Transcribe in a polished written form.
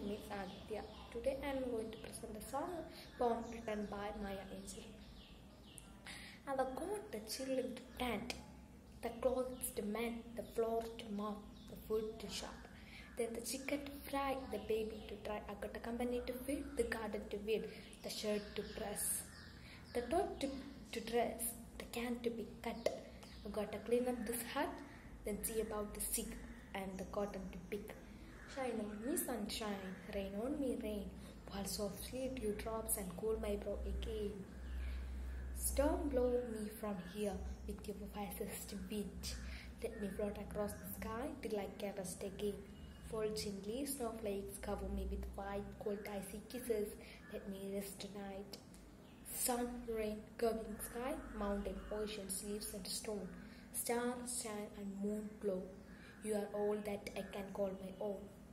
name is Adithya. Today I am going to present a poem written by Maya Angel. And the got the children to plant, the clothes to mend, the floor to mop, the food to shop. Then the chicken to fry, the baby to try. I got a company to feed, the garden to weed, the shirt to press, the dog to dress, the can to be cut. I got to clean up this hut, then see about the sick and the cotton to pick. Shine on me sunshine, rain on me rain, while softly dew drops and cool my brow again. Storm blow me from here with your fastest wind. Let me float across the sky till I can rest again. Fall gently, snowflakes cover me with white, cold, icy kisses. Let me rest tonight. Sun, rain, curving sky, mountain, oceans, leaves and stone. Stars shine and moon glow. You are all that I can call my own.